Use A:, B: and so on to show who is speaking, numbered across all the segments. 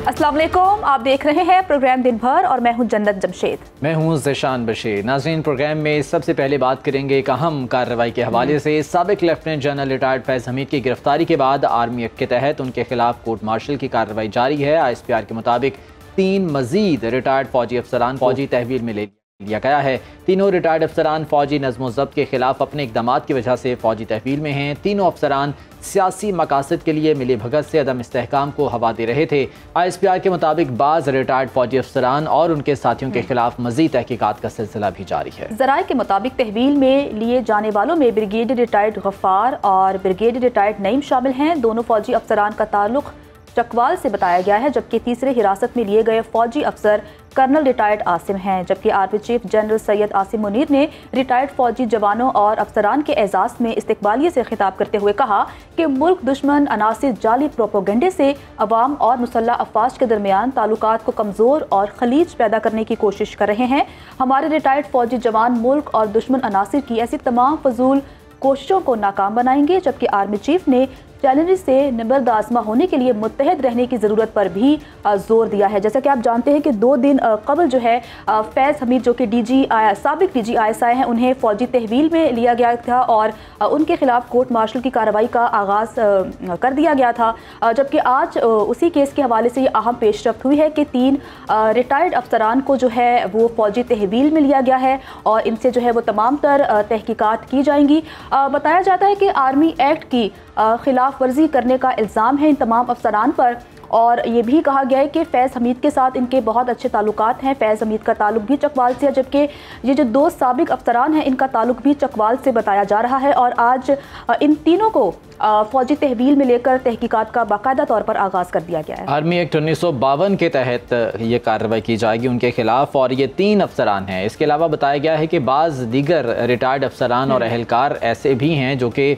A: अस्सलाम वालेकुम, आप देख रहे हैं प्रोग्राम दिन भर और मैं हूं जन्नत जमशेद।
B: मैं हूं ज़ीशान बशीर। नाज़रीन, प्रोग्राम में सबसे पहले बात करेंगे एक अहम कार्रवाई के हवाले से। साबिक lieutenant general retired Faiz Hamid की गिरफ्तारी के बाद आर्मी एक्ट के तहत उनके खिलाफ कोर्ट मार्शल की कार्रवाई जारी है। ISPR के मुताबिक 3 मजीद रिटायर्ड फौजी अफसरान फौजी तहवील में ले लिया गया है। तीनों रिटायर्ड अफसरान फौजी नज़्म व ज़ब्त के खिलाफ अपने इक़दामात की वजह से फौजी तहवील में हैं। तीनों अफसरान सियासी मकासद के लिए मिली भगत से अदम इस्तेहकाम को हवा दे रहे थे। ISPR के मुताबिक बाज़ रिटायर्ड फौजी अफसरान और उनके साथियों के खिलाफ मज़ीद तहकीकात का सिलसिला भी जारी है।
A: ज़राए के मुताबिक तहवील में लिए जाने वालों में ब्रिगेडियर रिटायर्ड गफ्फार और ब्रिगेडियर रिटायर्ड नईम शामिल हैं। दोनों फौजी अफसरान का ताल्लुक चकवाल से बताया गया है, जबकि तीसरे हिरासत में लिए गए फौजी अफसर कर्नल रिटायर्ड आसिम हैं। जबकि army chief general Syed Asim Munir ने रिटायर्ड फौजी जवानों और अफसरान के एजाज में इस्तकबालिये से खिताब करते हुए कहा कि मुल्क दुश्मन अनासिर जाली प्रोपोगंडे से अवाम और मुसल्लह अफवाज के दरमियान ताल्लुकात को कमज़ोर और खलीज पैदा करने की कोशिश कर रहे हैं। हमारे रिटायर्ड फौजी जवान मुल्क और दुश्मन अनासिर की ऐसी तमाम फजूल कोशिशों को नाकाम बनाएंगे। जबकि आर्मी चीफ ने चैलेंज से निबर्द आज़मा होने के लिए मुत्तहद रहने की ज़रूरत पर भी जोर दिया है। जैसा कि आप जानते हैं कि 2 दिन कबल जो है फैज़ हमीद जो कि साबिक DG ISI हैं, उन्हें फ़ौजी तहवील में लिया गया था और उनके खिलाफ कोर्ट मार्शल की कार्रवाई का आगाज़ कर दिया गया था। जबकि आज उसी केस के हवाले से ये अहम पेशरफ्त हुई है कि 3 रिटायर्ड अफसरान को जो है वो फ़ौजी तहवील में लिया गया है और इनसे जो है वो तमाम तर तहकीकात की जाएंगी। बताया जाता है कि आर्मी एक्ट की खिलाफ वर्जी करने का इल्ज़ाम है इन तमाम अफसरान पर और ये भी कहा गया है कि फैज़ हमीद के साथ इनके बहुत अच्छे ताल्लुकात हैं। फैज़ हमीद का ताल्लुक भी चकवाल से है, जबकि ये जो 2 साबिक अफसरान हैं इनका ताल्लुक भी चकवाल से बताया जा रहा है। और आज इन तीनों को फौजी तहवील में लेकर तहकीकात का बाकायदा तौर पर आगाज़ कर दिया गया है।
B: आर्मी एक्ट 1952 के तहत ये कार्रवाई की जाएगी उनके खिलाफ और ये 3 अफसरान हैं। इसके अलावा बताया गया है कि बाज़ दीगर रिटायर्ड अफसरान और अहलकार ऐसे भी हैं जो कि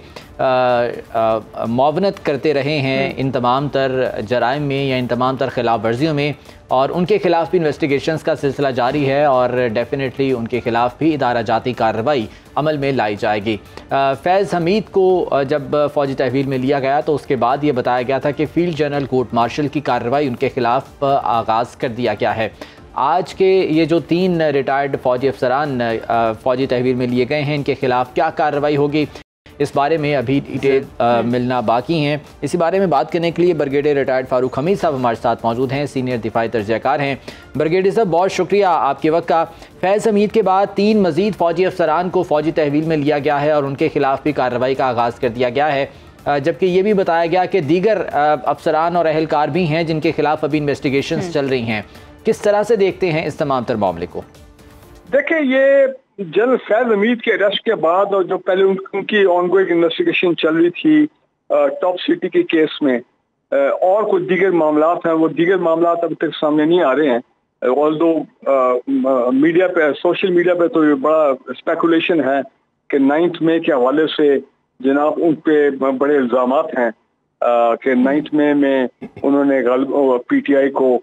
B: मुआवनत करते रहे हैं इन तमाम तर जराइम में या इन तमाम तर खिलाफ वर्जियों में, और उनके खिलाफ भी इन्वेस्टिगेशंस का सिलसिला जारी है और डेफिनेटली उनके खिलाफ भी इदारा जाती कार्रवाई अमल में लाई जाएगी। फैज़ हमीद को जब फौजी तहवील में लिया गया तो उसके बाद ये बताया गया था कि फील्ड जनरल कोर्ट मार्शल की कार्रवाई उनके खिलाफ आगाज़ कर दिया गया है। आज के ये जो 3 रिटायर्ड फौजी अफसरान फौजी तहवील में लिए गए हैं, इनके खिलाफ क्या कार्रवाई होगी, इस बारे में अभी डिटेल मिलना बाकी हैं। इसी बारे में बात करने के लिए ब्रिगेडियर रिटायर्ड फारूक हमीद साहब हमारे साथ मौजूद हैं, सीनियर दिफाई तर्जयकार हैं। ब्रिगेडियर साहब, बहुत शुक्रिया आपके वक्त का। फैज़ हमीद के बाद 3 मजीद फौजी अफसरान को फौजी तहवील में लिया गया है और उनके खिलाफ भी कार्रवाई का आगाज़ कर दिया गया है, जबकि ये भी बताया गया कि दीगर अफसरान और अहलकार भी हैं जिनके खिलाफ अभी इन्वेस्टिगेशंस चल रही हैं। किस तरह से देखते हैं इस तमाम तर मामले को?
C: देखिए, ये जनरल फैज़ हमीद के अरेस्ट के बाद और जो पहले उनकी ऑनगोइंग इन्वेस्टिगेशन चल रही थी टॉप सिटी के केस में और कुछ दीगर मामलात हैं, वो दीगर मामलात अभी तक सामने नहीं आ रहे हैं। ऑल्दो मीडिया पे, सोशल मीडिया पे तो ये बड़ा स्पेकुलेशन है कि 9 मई के हवाले से जनाब उन पे बड़े इल्ज़ामात हैं कि 9 मई में उन्होंने PTI को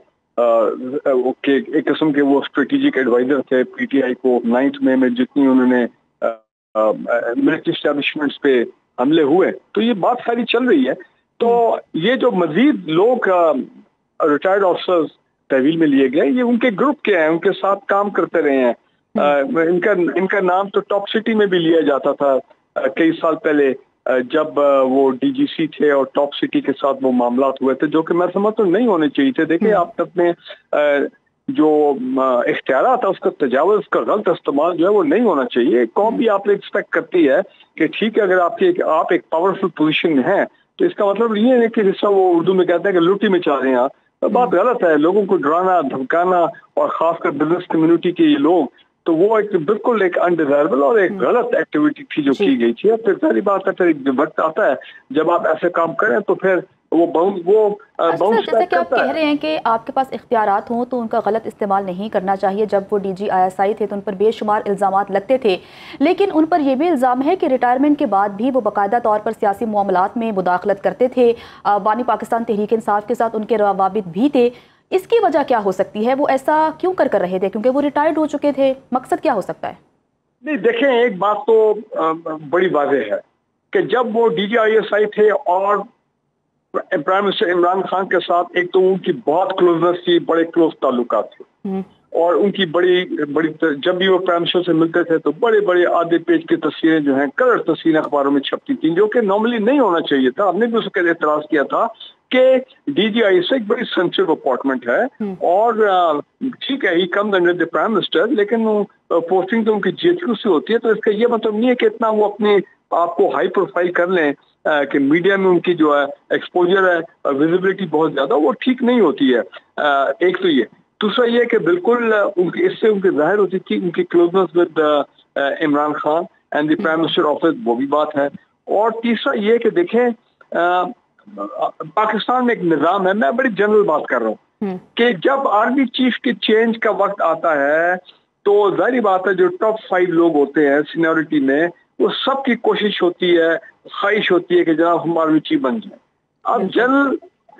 C: के एक किस्म के वो स्ट्रेटेजिक एडवाइजर थे PTI को। 9 मई में जितनी उन्होंने मिलिट्री एस्टेब्लिशमेंट्स पे हमले हुए, तो ये बात सारी चल रही है। तो ये जो मजीद लोग रिटायर्ड ऑफिसर्स तहवील में लिए गए, ये उनके ग्रुप के हैं, उनके साथ काम करते रहे हैं। इनका नाम तो टॉप सिटी में भी लिया जाता था कई साल पहले, जब वो DGC थे और टॉप सिटी के साथ वो मामलात हुए थे, जो कि मैं समझता हूँ नहीं होने चाहिए थे। देखिए, आप अपने जो इख्तियार था उसका तजावुज़, उसका गलत इस्तेमाल जो है वो नहीं होना चाहिए। कौन भी आप एक्सपेक्ट करती है कि ठीक है, अगर आप एक पावरफुल पोजीशन में हैं तो इसका मतलब ये है कि जिसका वो उर्दू में कहते हैं कि लुटी में चाह रहे हैं, तो बात गलत है। लोगों को डराना, धमकाना और खासकर बिजनेस कम्युनिटी के लोग, तो वो एक बिल्कुल एक अनडिजायरेबल और एक गलत एक्टिविटी थी जो की गई थी। फिर सारी बात है, फिर एक वक्त आता है जब आप ऐसे काम करें तो फिर वो
A: जैसे कि आप कह रहे हैं कि आपके पास इख्तियारात हों तो उनका गलत इस्तेमाल नहीं करना चाहिए। जब वो DG ISI थे तो उन पर बेशुमार इल्ज़ामात लगते थे, लेकिन उन पर यह भी इल्ज़ाम है कि रिटायरमेंट के बाद भी वो बाकायदा तौर पर सियासी मामलात में मुदाखलत करते थे। बानी पाकिस्तान तहरीक इंसाफ के साथ उनके रवाबित भी थे। इसकी वजह क्या हो सकती है? वो ऐसा क्यों कर रहे थे? क्योंकि वो रिटायर्ड हो चुके थे। मकसद क्या हो सकता है?
C: नहीं, देखें, एक बात तो बड़ी वाज़ेह है कि जब वो DG ISI थे और प्राइम मिनिस्टर इमरान खान के साथ एक तो उनकी बहुत क्लोजनेस थी, बड़े क्लोज ताल्लुकात थे, और उनकी बड़ी बड़ी जब भी वो प्राइम मिनिस्टर से मिलते थे तो बड़े बड़े आधे पेज की तस्वीरें जो हैं, कलर तस्वीरें अखबारों में छपती थी, जो कि नॉर्मली नहीं होना चाहिए था। हमने भी उसके एतराज किया था कि DGI से एक बड़ी सेंसिटिव अपॉइंटमेंट है, और ठीक है, he comes under the prime minister, लेकिन पोस्टिंग तो उनकी GHQ से होती है, तो इसका ये मतलब नहीं है कि इतना वो अपने आपको हाई प्रोफाइल कर लें कि मीडिया में उनकी जो है एक्सपोजर है, विजिबिलिटी बहुत ज्यादा, वो ठीक नहीं होती है। एक तो ये, दूसरा ये कि बिल्कुल उनकी इससे उनकी जाहिर होती थी उनकी closeness with Imran Khan and the prime minister office, वो भी बात है। और तीसरा ये कि देखें, पाकिस्तान में एक निज़ाम है, मैं बड़ी जनरल बात कर रहा हूँ, कि जब आर्मी चीफ के चेंज का वक्त आता है तो जाहिर बात है जो टॉप 5 लोग होते हैं सीनियरिटी में, वो सबकी कोशिश होती है, ख्वाहिश होती है कि जनाब हम आर्मी चीफ बन जाए। अब जनरल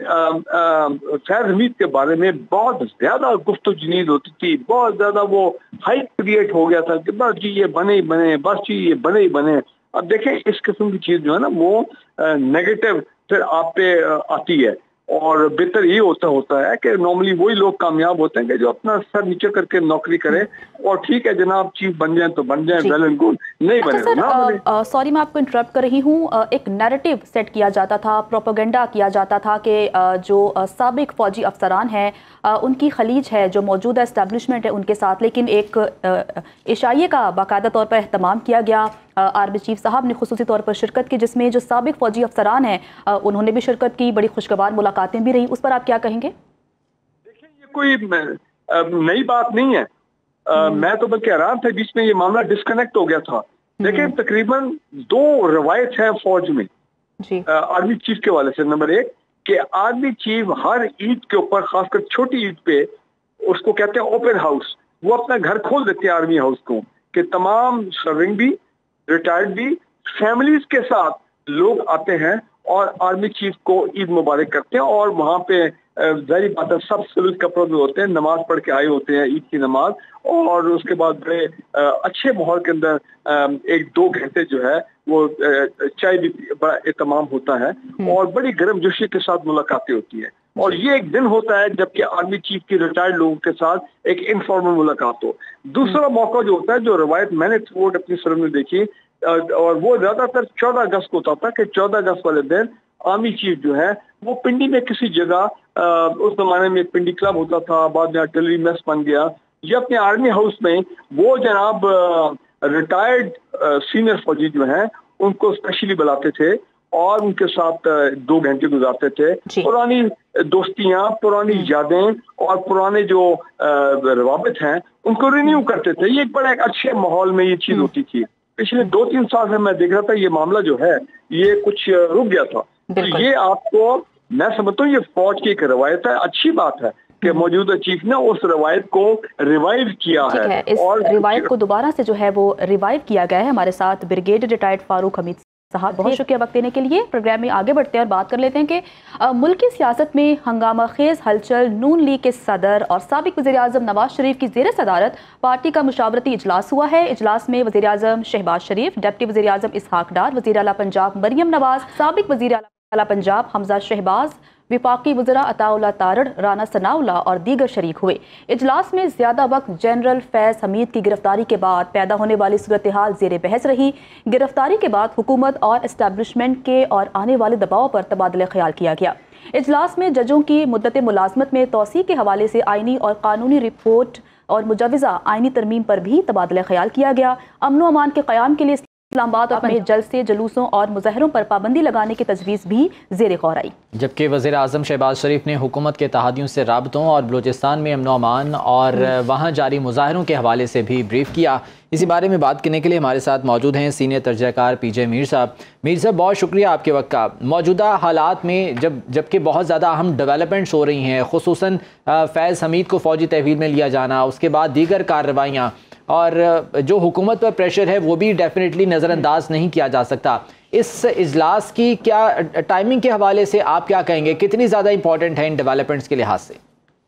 C: फैज हमीद के बारे में बहुत ज्यादा गुफ्तगू होती थी, बहुत ज्यादा वो हाइप क्रिएट हो गया था कि बस जी ये बने ही बने, बस जी ये बने ही बने। अब देखें इस किस्म की चीज जो है ना वो नेगेटिव फिर आप पे आती है, और बेहतर ये होता है कि नॉर्मली वही लोग कामयाब होते हैं कि जो अपना सर नीचे करके नौकरी करें, और ठीक है जनाब चीफ बन जाए तो बन जाए, वेल एंड गुड, नहीं बने तो ना बने।
A: सॉरी मैं आपको इंटरप्ट कर रही हूँ। एक नैरेटिव सेट किया जाता था, प्रोपेगेंडा किया जाता था कि जो साबिक फौजी अफसरान हैं उनकी खलीज है, जो मौजूदा एस्टेब्लिशमेंट है उनके साथ, लेकिन एक इशाइये का बाकायदा तौर पर एहतमाम किया गया। आर्मी चीफ साहब ने खुसूसी तौर पर शिरकत की, जिसमें जो साबिक फौजी अफसरान हैं उन्होंने भी शिरकत की, बड़ी खुशगवार मुलाकातें भी रही। उस पर आप क्या कहेंगे?
C: देखिए ये कोई नई बात नहीं है। मैं तो बल्कि हैरान था, बीच में ये मामला डिस्कनेक्ट हो गया था। देखिए तकरीबन 2 रवायत है फौज में आर्मी चीफ के वाले से। नंबर 1 कि आर्मी चीफ हर ईद के ऊपर, खासकर छोटी ईद पे, उसको कहते हैं ओपन हाउस, वो अपना घर खोल देते हैं आर्मी हाउस को, कि तमाम सर्विंग भी, रिटायर्ड भी, फैमिलीज के साथ लोग आते हैं और आर्मी चीफ को ईद मुबारक करते हैं। और वहाँ पे जाहिर बात है सब सिविल कपड़ों में होते हैं, नमाज पढ़ के आए होते हैं, ईद की नमाज, और उसके बाद बड़े अच्छे माहौल के अंदर 1-2 घंटे जो है वो चाय भी बड़ा एहतमाम होता है, और बड़ी गर्मजोशी के साथ मुलाकातें होती है। और ये एक दिन होता है जबकि आर्मी चीफ की रिटायर्ड लोगों के साथ एक इनफॉर्मल मुलाकात हो। दूसरा मौका जो होता है, जो रवायत मैंने थ्रू अपनी सर्व में देखी, और वो ज्यादातर 14 अगस्त को होता था कि 14 अगस्त वाले दिन आर्मी चीफ जो है वो पिंडी में किसी जगह, उस जमाने में पिंडी क्लब होता था, बाद में आर्टिलरी मेस बन गया, ये अपने आर्मी हाउस में वो जनाब रिटायर्ड सीनियर फौजी जो हैं उनको स्पेशली बुलाते थे और उनके साथ 2 घंटे गुजारते थे। पुरानी दोस्तियां, पुरानी यादें और पुराने जो रवाबित हैं उनको रिन्यू करते थे। ये एक बड़ा एक अच्छे माहौल में ये चीज होती थी। पिछले 2-3 साल से मैं देख रहा था ये मामला जो है ये कुछ रुक गया था। तो ये आपको, मैं समझता हूँ ये फौज की एक रवायत है, अच्छी बात है कि मौजूदा चीफ ने उस रवायत को रिवाइव किया है।
A: इस रिवायत को दोबारा से जो है वो रिवाइव किया गया है। हमारे साथ ब्रिगेडियर रिटायर्ड फारूक हमीद साहब, बहुत शुक्रिया वक्त देने के लिए। प्रोग्राम में आगे बढ़ते हैं और बात कर लेते हैं कि मुल्क की सियासत में हंगामा खेज हलचल। नून लीग के सदर और साबिक वज़ीर आज़म नवाज शरीफ की ज़ेर सदारत पार्टी का मुशावरती इजलास हुआ है। इजलास में वज़ीर आज़म शहबाज शरीफ, डिप्टी वज़ीर आज़म इसहाक डार, वज़ीर आला पंजाब मरियम नवाज, साबिक वज़ीर आला पंजाब हमजा शहबाज, विफाकी वज़रा अताउल्लाह तारड़, राना सनाउल्लाह और दीगर शरीक हुए। इजलास में ज़्यादा वक्त जनरल फैज़ हमीद की गिरफ्तारी के बाद पैदा होने वाली सूरत हाल ज़ेर बहस रही। गिरफ्तारी के बाद हुकूमत और इस्टेब्लिशमेंट के और आने वाले दबाव पर तबादला ख्याल किया गया। इजलास में जजों की मुद्दत मुलाजमत में तोसी के हवाले से आइनी और कानूनी रिपोर्ट और मुजवज़ा आइनी तरमीम पर भी तबादला ख्याल किया गया। अमन व अमान के क़याम के लिए इस्लामाबाद में जलसे, जुलूसों और मुजाहरों पर पाबंदी लगाने की तजवीज़ भी ज़ेर गौर आई। जबकि वज़ीर आज़म शहबाज शरीफ ने हुकूमत के तहादियों से राबतों और बलूचिस्तान में अमन व अमान और वहाँ जारी मुजाहरों के हवाले से भी ब्रीफ किया। इसी बारे में बात करने के लिए हमारे साथ मौजूद हैं सीनियर तर्जयकार PJ मीर साहब। मीर साहब, बहुत शुक्रिया आपके वक्त का। मौजूदा हालात में जबकि बहुत ज़्यादा अहम डेवलपमेंट्स हो रही हैं, खुसूसन फैज़ हमीद को फ़ौजी तहवील में लिया जाना, उसके बाद दीगर कार्रवाइयाँ और जो हुकूमत पर प्रेशर है वो भी डेफिनेटली नज़रअंदाज नहीं किया जा सकता। इस इजलास की क्या टाइमिंग के हवाले से आप क्या कहेंगे, कितनी ज़्यादा इंपॉर्टेंट है इन डेवलपमेंट्स के लिहाज से?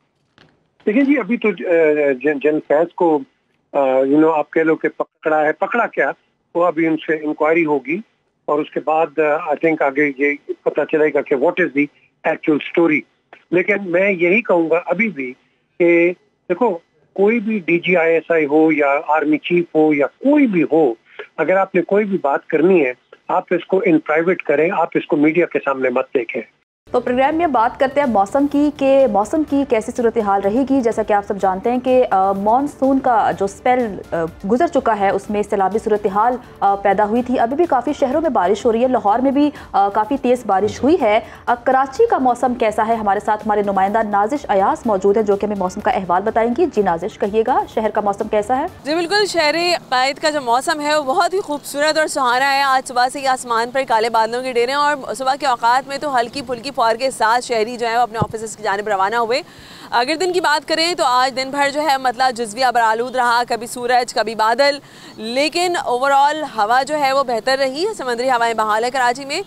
D: देखिए जी, अभी तो जनरल फैज़ को आप कह लो कि पकड़ा है, पकड़ा क्या, वो अभी उनसे इंक्वायरी होगी اور اس کے بعد آئی تھنک آگے یہ پتہ چلے گا کہ what is the actual story. لیکن میں یہی کہوں گا ابھی بھی کہ دیکھو کوئی بھی D G I S I ہو یا آرمی چیف ہو یا کوئی بھی ہو, اگر آپ نے کوئی بھی بات کرنی ہے آپ اس کو ان پرائیویٹ کریں, آپ اس کو میڈیا کے سامنے مت دیکھیں.
A: تو پروگرام میں بات کرتے ہیں موسم کی کہ موسم کی کیسی صورتحال رہے گی. جیسا کہ آپ سب جانتے ہیں کہ مانسون کا جو سپیل گزر چکا ہے اس میں سیلابی صورتحال پیدا ہوئی تھی. ابھی بھی کافی شہروں میں بارش ہو رہی ہے, لاہور میں بھی کافی تیز بارش ہوئی ہے. کراچی کا موسم کیسا ہے؟ ہمارے ساتھ ہمارے نمائندہ نازش ایاز موجود ہیں جو کہ ہمیں موسم کا احوال بتائیں گی. جی نازش, کہیے گا شہر کا موسم کیسا ہے؟
E: جی بالکل, شہر قائد کا جو موسم ہے وہ بہت ہی خوبصورت اور سہانا ہے. آج صبح سے ہی آسمان پر کالے بادلوں کے ڈیرے ہیں اور صبح کے اوقات میں تو ہلکی پھلکی فوار کے ساتھ شہری جو ہے وہ اپنے آفیسز کی جانب روانہ ہوئے. اگر دن کی بات کریں تو آج دن بھر جو ہے مطلع جزوی ابرآلود رہا, کبھی سورج کبھی بادل, لیکن اوور آل ہوا جو ہے وہ بہتر رہی. سمندری ہوائیں بحال ہے کراچی میں,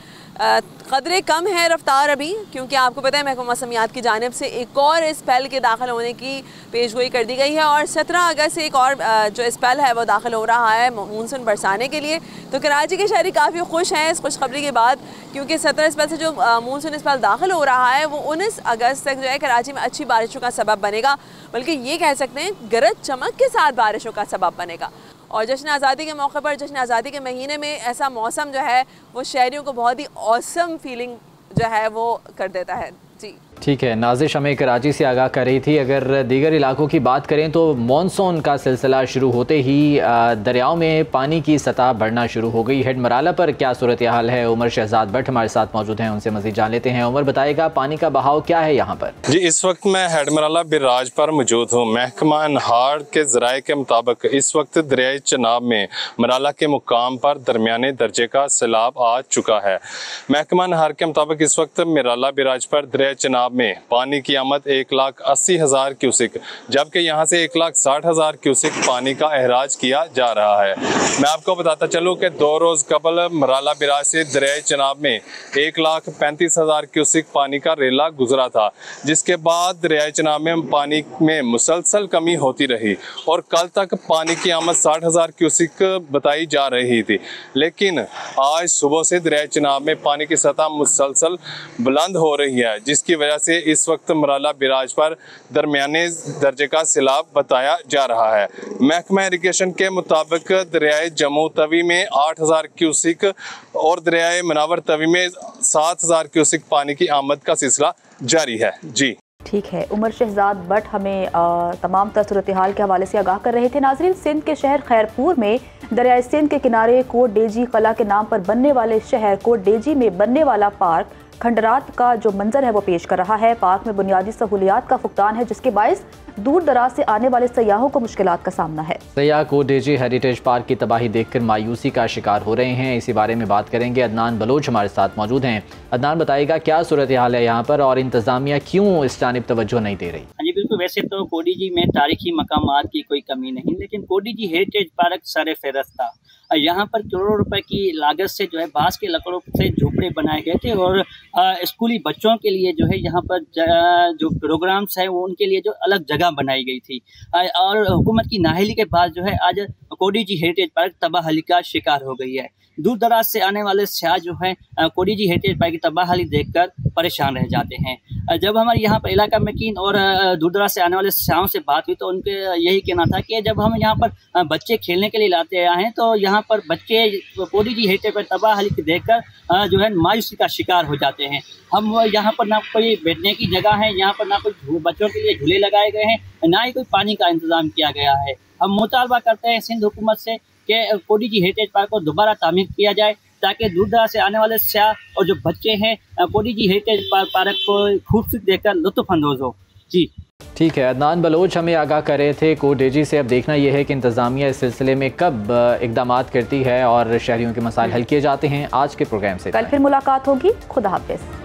E: قدرے کم ہے رفتار ابھی, کیونکہ آپ کو پتہ ہے محکمہ موسمیات کی جانب سے ایک اور اسپیل کے داخل ہونے کی پیشگوئی کر دی گئی ہے اور 17 اگست سے ایک اور جو اسپیل ہے وہ داخل ہو رہا ہے مونسون برسانے کے لیے. تو کراچی کے شہری کافی خوش ہیں اس خوشخبری کے بعد, کیونکہ 17 اسپیل سے جو مونسون اسپیل داخل ہو رہا ہے وہ 19 اگست تک جو ہے کراچی میں اچھی بارشوں کا سبب بنے گا, بلکہ یہ کہہ سکتے ہیں گرج چمک کے ساتھ بارشوں کا سبب بنے گا. اور جشن آزادی کے موقع پر, جشن آزادی کے مہینے میں ایسا موسم جو ہے وہ شہریوں کو بہت ہی اوسم فیلنگ جو ہے وہ کر دیتا ہے. جی
B: ٹھیک ہے, نازش ہمیں کراچی سے آگاہ کر رہی تھی. اگر دیگر علاقوں کی بات کریں تو مانسون کا سلسلہ شروع ہوتے ہی دریاؤں میں پانی کی سطح بڑھنا شروع ہو گئی. ہیڈ مرالہ پر کیا صورتحال ہے؟ عمر شہزاد بٹ ہمارے ساتھ موجود ہیں, ان سے مزید جان لیتے ہیں. عمر بتائے گا پانی کا بہاؤ کیا ہے یہاں پر؟
F: جی اس وقت میں ہیڈ مرالہ براج پر موجود ہوں. محکمہ انہار کے ذرائع کے مطابق اس وقت دریائے چناب میں مرالہ کے مقام پر درمیانے درجے کا سیلاب آ چکا ہے. محکمہ انہار کے مطابق اس وقت مرالہ براج پر دریائے چناب میں پانی کی آمد 1,80,000 کیوسک جبکہ یہاں سے 1,60,000 کیوسک پانی کا احراج کیا جا رہا ہے. میں آپ کو بتاتا چلوں کہ 2 روز قبل مرالہ براج سے دریائے چناب میں 1,35,000 کیوسک پانی کا ریلا گزرا تھا, جس کے بعد دریائے چناب میں پانی میں مسلسل کمی ہوتی رہی اور کل تک پانی کی آمد 60,000 کیوسک بتائی جا رہی تھی. لیکن آج صبح سے دریائے چناب میں پانی کی سطح مسلسل بلند ہو رہی ہے, جس کی وجہ سے اس وقت مرالہ براج پر درمیانے درجے کا سیلاب بتایا جا رہا ہے. محکمہ اریگیشن کے مطابق دریائے جموں توی میں 8,000 کیوسک اور دریائے مناور توی میں 7,000 کیوسک پانی کی آمد کا سلسلہ جاری ہے. جی
A: ٹھیک ہے, عمر شہزاد بٹ ہمیں تمام تر صورتحال کے حوالے سے آگاہ کر رہے تھے. ناظرین, سندھ کے شہر خیرپور میں دریائے سندھ کے کنارے کوٹ ڈیجی قلعہ کے نام پر بننے والے شہر کوٹ ڈیجی میں بننے والا پارک کھنڈرات کا جو منظر ہے وہ پیش کر رہا ہے. پارک میں بنیادی سہولیات کا فقدان ہے, جس کے باعث دور دراز سے آنے والے سیاحوں کو مشکلات کا سامنا ہے.
B: سیاح کوٹ ڈیجی ہیریٹیج پارک کی تباہی دیکھ کر مایوسی کا شکار ہو رہے ہیں. اسی بارے میں بات کریں گے. عدنان بلوچ ہمارے ساتھ موجود ہیں. عدنان بتائے گا کیا صورتحال ہے یہاں پر اور انتظامیہ کیوں اس جانب توجہ نہیں دے رہی؟
G: جی بالکل, ویسے تو کوٹ ڈیجی میں تاریخی مقامات کی کوئی کمی نہیں, لیکن کوٹ ڈیجی ہیریٹیج پارک سر فہرست تھا. یہاں پر کروڑوں روپے کی لاگت سے جو ہے بانس کے لکڑوں سے جھوپڑے بنائے گئے تھے اور اسکولی بچوں کے لیے جو ہے یہاں پر جو پروگرامز ہیں وہ ان کے لیے جو الگ جگہ بنائی گئی تھی. اور حکومت کی نااہلی کے بعد جو ہے آج کوٹ ڈیجی ہیریٹیج پارک تباہی کا شکار ہو گئی ہے. دور دراز سے آنے والے سیاح جو ہیں کوٹ ڈیجی ہیریٹیج پارک کی تباہی دیکھ کر پریشان رہ جاتے ہیں. جب ہمارے یہاں پر علاقہ مکین اور دور دراز سے آنے والے سیاحوں سے بات ہوئی تو ان کے یہی کہنا تھا کہ جب ہم یہاں پر بچے کھیلنے کے لیے لاتے آئے ہیں تو یہاں پر بچے کوٹ ڈیجی ہیریٹیج پارک تباہی دیکھ کر جو ہے مایوسی کا شکار ہو جاتے ہیں. ہم یہاں پر نہ کوئی بیٹھنے کی جگہ ہے, یہاں پر نہ کوئی بچوں کے لیے جھولے لگائے گئے ہیں, نہ ہی کوئی پانی کا انتظام کیا گیا ہے. ہم مطالبہ کرتے ہیں سندھ حکومت سے کہ کوٹ ڈیجی ہیریٹیج پارک کو دوبارہ تعمیر کیا جائے تاکہ دور دراز سے آنے والے سیاح اور جو بچے ہیں کوٹ ڈیجی ہیریٹیج پارک کو خوبصورت دیکھ کر لطف اندوز ہو. جی
B: ٹھیک ہے, عدنان بلوچ ہمیں آگاہ کر رہے تھے کوٹ ڈیجی سے. اب دیکھنا یہ ہے کہ انتظامیہ اس سلسلے میں کب اقدامات کرتی ہے اور شہریوں کے مسائل حل کیے جاتے ہیں. آج کے پروگرام سے
A: کل پھر ملاقات ہوگی. خدا حافظ.